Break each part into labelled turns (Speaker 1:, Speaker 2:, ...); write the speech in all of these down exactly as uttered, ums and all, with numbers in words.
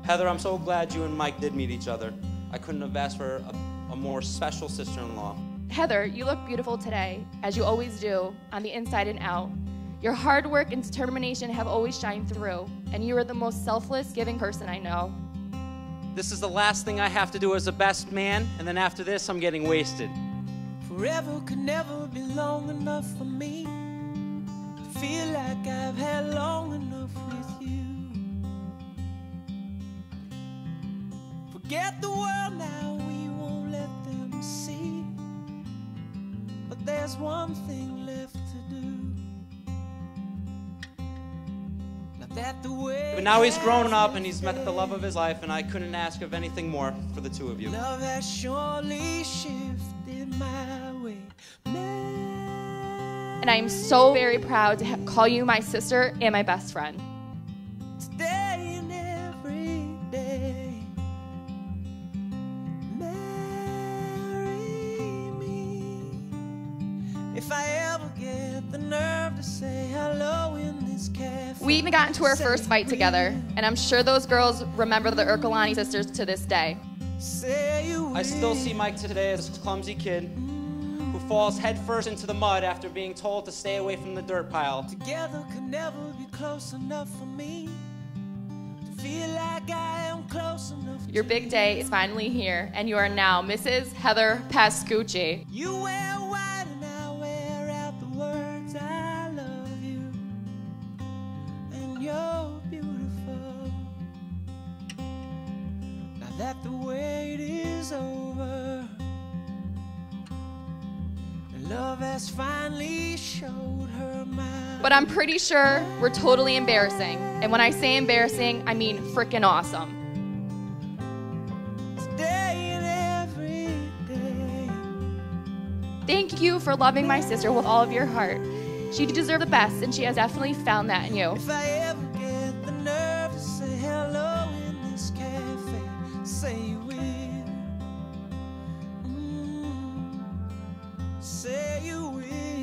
Speaker 1: Heather, I'm so glad you and Mike did meet each other. I couldn't have asked for a, a more special sister-in-law.
Speaker 2: Heather, you look beautiful today, as you always do, on the inside and out. Your hard work and determination have always shined through, and you are the most selfless, giving person I know.
Speaker 1: This is the last thing I have to do as a best man, and then after this, I'm getting wasted.
Speaker 3: Forever could never be long enough for me to feel like I've had long enough with you. Forget the world now, we won't let them see. But there's one thing left to do. Now that the way
Speaker 1: But now he's grown up and he's met the love of his life, and I couldn't ask of anything more for the two of you.
Speaker 3: Love has surely shifted my way.
Speaker 2: And I am so very proud to ha- call you my sister and my best friend.
Speaker 3: Today and every day, marry me. If I ever get the nerve to say hello in this cafe.
Speaker 2: We even got into our first fight together, and I'm sure those girls remember the Ercolani sisters to this day.
Speaker 1: I still see Mike today as a clumsy kid who falls headfirst into the mud after being told to stay away from the dirt pile.
Speaker 3: Together could never be close enough for me to feel like I am close enough.
Speaker 2: Your big day is finally here, and you are now Missus Heather Pascucci.
Speaker 3: You wear white and I wear out the words I love you, and you're beautiful. Now that the wait is over, love has finally showed her my.
Speaker 2: But I'm pretty sure we're totally embarrassing. And when I say embarrassing, I mean frickin' awesome.
Speaker 3: Today and every day.
Speaker 2: Thank you for loving my sister with all of your heart. She deserved the best, and she has definitely found that in you.
Speaker 3: If I ever get the nerve to say hello in this cafe, say you will. Mm, say you will.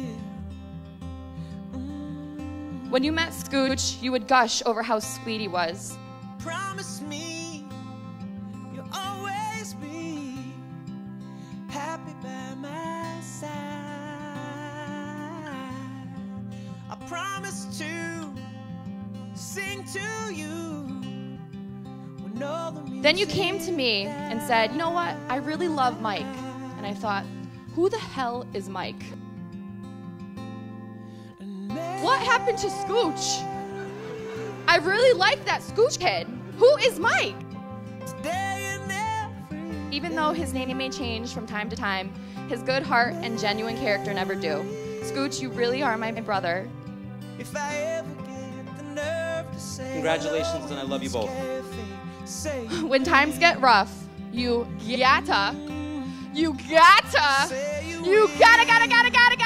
Speaker 3: Mm.
Speaker 2: When you met Scooch, you would gush over how sweet he was.
Speaker 3: Promise me you'll always be happy by my side. I promise to sing to you when all the music.
Speaker 2: Then you came to me and said, you know what, I really love Mike. And I thought, who the hell is Mike? What happened to Scooch? I really like that Scooch kid. Who is Mike? Even though his name may change from time to time, his good heart and genuine character never do. Scooch, you really are my brother.
Speaker 3: If I ever get the nerve to say
Speaker 1: Congratulations, and I love you both.
Speaker 2: When times get rough, you gotta, you gotta, you gotta, gotta, gotta, gotta, gotta,